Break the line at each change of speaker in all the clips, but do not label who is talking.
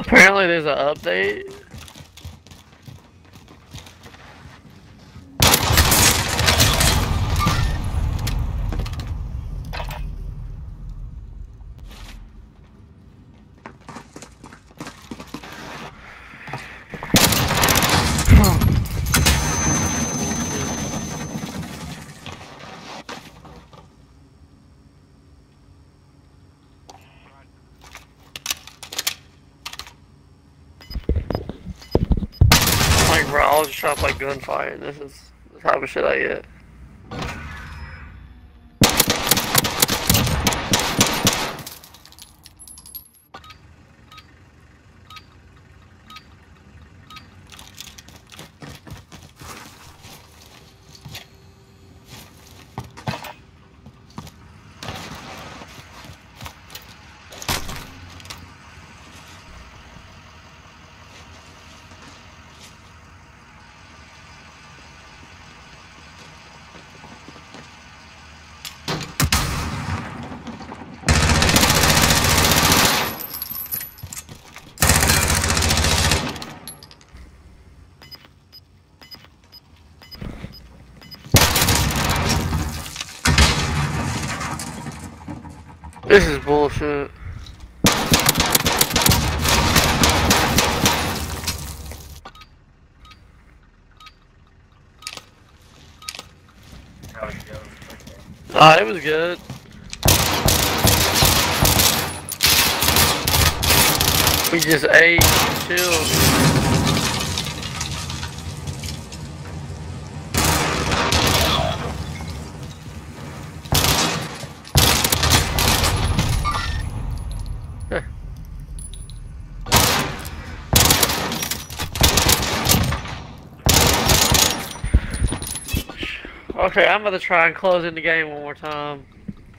Apparently there's an update. Like, bro, I was just trying to play gunfight, and this is the type of shit I get. This is bullshit. It was good. We just ate and chilled. Okay, I'm gonna try and close in the game one more time.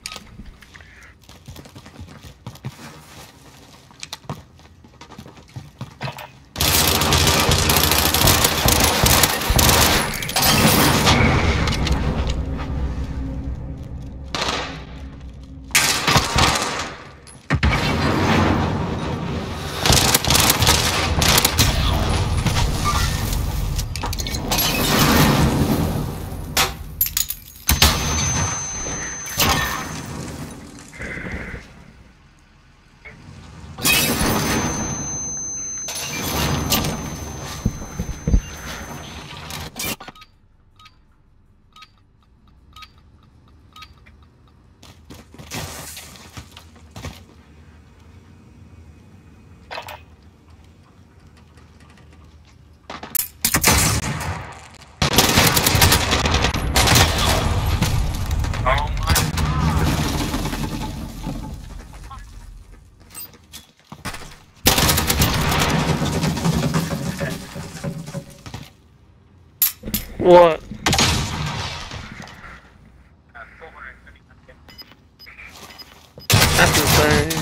What? That's insane.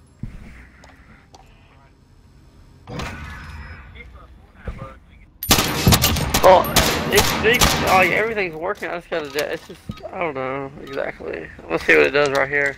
Oh, like everything's working. I just gotta. It's just I don't know exactly. Let's see what it does right here.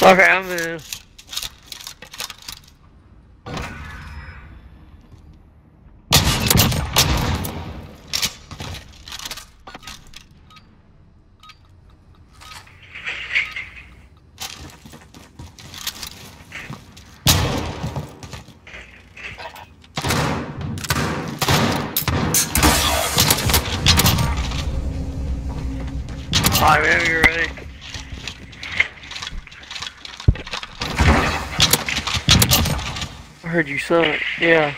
Okay, I'm in. Alright, whenever you're ready. I heard you suck. Yeah.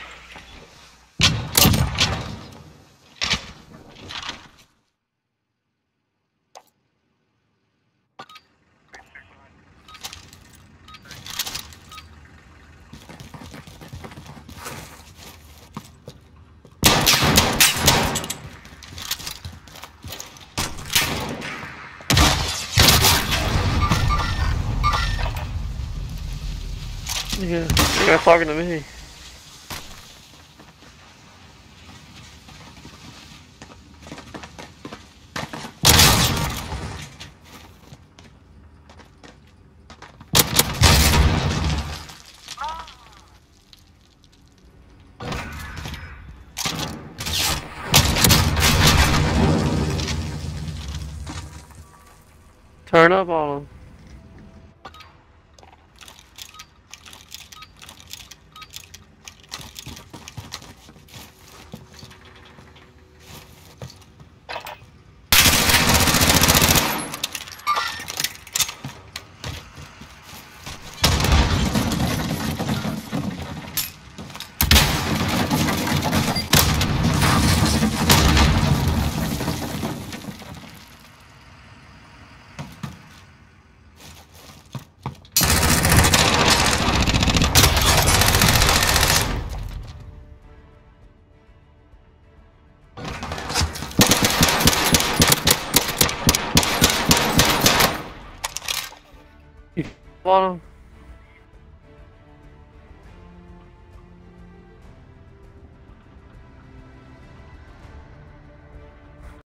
Yeah, you're not talking to me. Turn up on them. On them.